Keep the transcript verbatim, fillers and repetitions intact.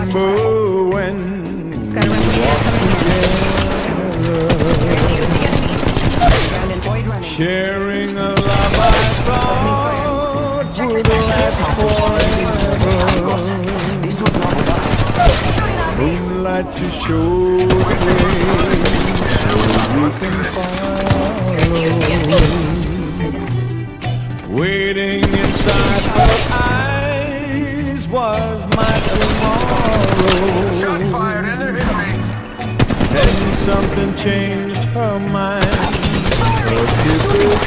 remember when we walked together, sharing a love I thought would last forever. Moonlight to show the way, so you can follow. Waiting inside her eyes was my tomorrow. Shots fired and they're hitting me. Then something changed her mind. Her kisses